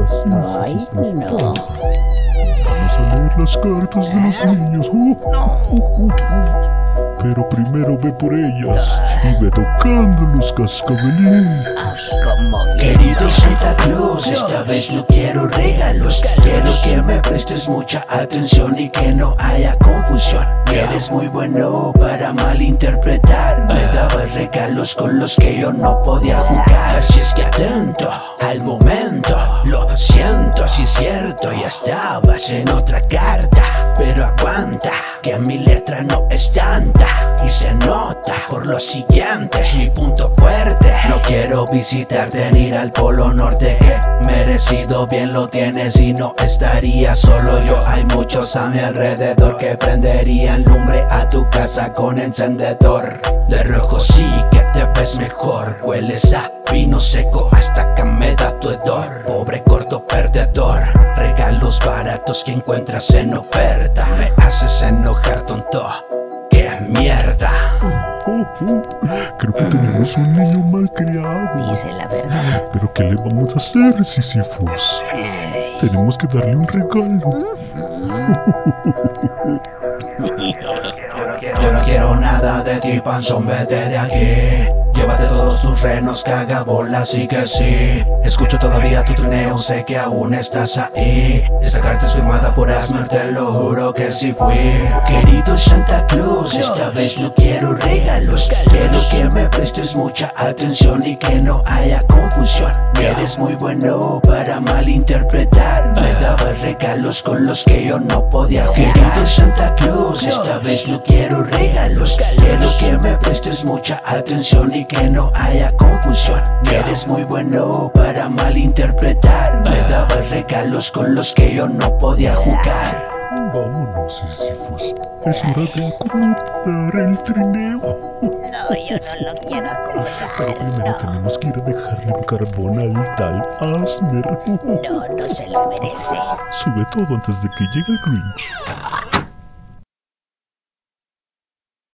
Ay, no. Vamos a leer las cartas de los niños. Pero primero ve por ellas y ve tocando los cascabelitos. Querido Santa Claus, esta vez no quiero regalos. Quiero que me prestes mucha atención y que no haya confusión. Eres muy bueno para malinterpretar. Me dabas regalos con los que yo no podía jugar. Así es que atento al momento. Lo siento, si es cierto, ya estabas en otra carta. Pero aguanta, que mi letra no es tanta. Y se nota por lo siguiente, es mi punto fuerte. No quiero visitarte ni ir al polo norte. He merecido, bien lo tienes y no estaría solo yo. Hay muchos a mi alrededor que prenderían lumbre a tu casa con encendedor. De rojo sí que te ves mejor. Hueles a vino seco hasta que me da tu hedor. Pobre gordo perdedor. Regalos baratos que encuentras en oferta. Me haces enojar, tonto. ¡Qué mierda! Creo que tenemos un niño malcriado. Dice la verdad. Pero ¿qué le vamos a hacer, Sísifos? Tenemos que darle un regalo. Yo no quiero nada de ti, panzón, vete de aquí. Llévate todos tus renos, cagabolas y que sí. Escucho todavía tu trineo, sé que aún estás ahí. Esta carta es firmada por Asmer, te lo juro que sí fui. Querido Santa Claus, esta vez no quiero regalos. Quiero que me prestes mucha atención y que no haya confusión. Eres muy bueno para malinterpretar. Me dabas regalos con los que yo no podía jugar. Querido Santa Claus, esta vez no quiero regalos. Quiero que me prestes mucha atención y que no haya confusión. Eres muy bueno para malinterpretar. Me dabas regalos con los que yo no podía jugar. Vámonos, Sísifos. Es hora de acomodar el trineo. No, yo no lo quiero acomodar. Pero primero tenemos que ir a dejarle un carbón al tal Asmer. No, no se lo merece. Sube todo antes de que llegue el Grinch.